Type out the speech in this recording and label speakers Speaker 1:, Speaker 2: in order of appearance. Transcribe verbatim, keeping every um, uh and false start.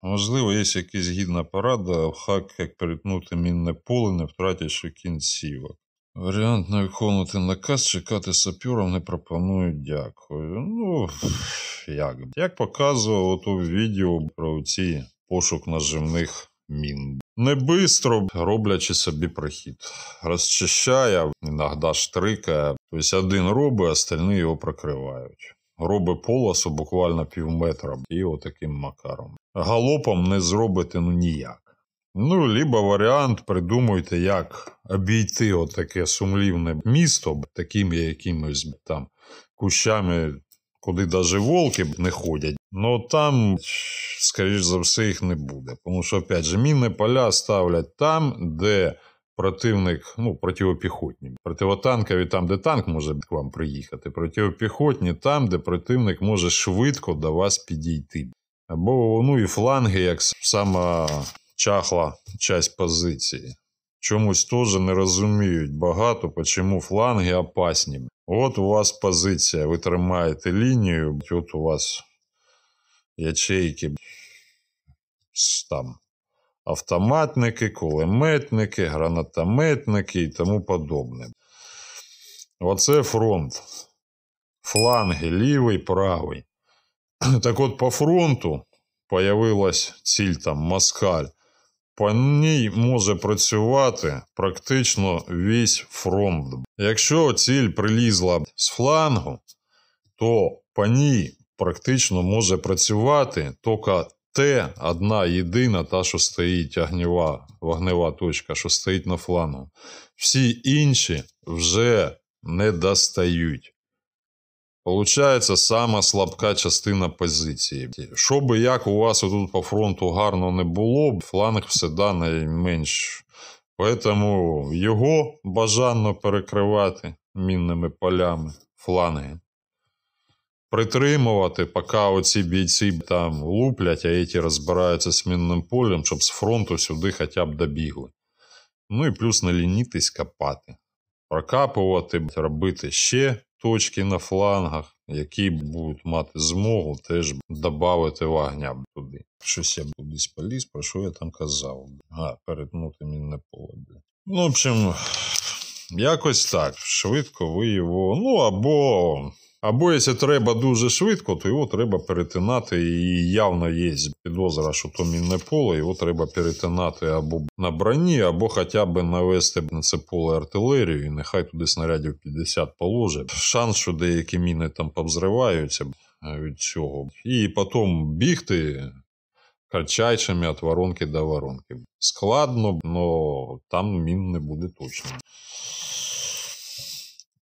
Speaker 1: Можливо, є якась гідна порада, хак, як перетнути мінне поле, не втративши кінцівок. Варіант не виконувати наказ, чекати сапюром не пропоную, дякую. Ну, як? Як показував ото в відео про ці пошук наживних мін. Не бистро, роблячи собі прохід. Розчищає, іноді штрикає. Тобто один робить, остальні його прикривають. Робить полосу буквально пів метра і отаким макаром. Галопом не зробите ну ніяк. Ну, либо варіант, придумуйте, як обійти отаке сумлівне місто такими якимось там кущами, куди навіть волки не ходять. Но там, скоріш за все, їх не буде. Тому що, опять же, мінні поля ставлять там, де противник, ну, противопіхотні. Противотанкові там, де танк може к вам приїхати. Противопіхотні там, де противник може швидко до вас підійти. Або, ну, і фланги, як сама чахла часть позиції. Чомусь теж не розуміють багато, чому фланги опасні. От у вас позиція, ви тримаєте лінію, от у вас ячейки, там, автоматники, кулеметники, гранатометники і тому подобне. Оце фронт. Фланги лівий, правий. Так от по фронту появилась ціль там Москаль. По ній може працювати практично весь фронт. Якщо ціль прилізла з флангу, то по ній практично може працювати тільки те, одна єдина, та, що стоїть огнева, вогнева точка, що стоїть на флангу. Всі інші вже не достають. Получається сама слабка частина позиції. Що би як у вас тут по фронту гарно не було, фланг всегда найменш. Тому його бажано перекривати мінними полями, фланги. Притримувати, поки оці бійці там луплять, а ці розбираються з мінним полем, щоб з фронту сюди хоча б добігли. Ну і плюс не лінітись копати. Прокапувати, робити ще точки на флангах, які будуть мати змогу теж додати вогня туди. Щось я кудись поліз, про що я там казав. А, перетнути мінне поле. Ну, в общем, якось так. Швидко ви його, ну, або... Або, якщо треба дуже швидко, то його треба перетинати, і явно є підозра, що то мінне поле, його треба перетинати або на броні, або хоча б навести на це поле артилерію, і нехай туди снарядів п'ятдесят положить. Шанс, що деякі міни там повзриваються від цього. І потім бігти карчайчами від воронки до воронки. Складно, але там мін не буде точно.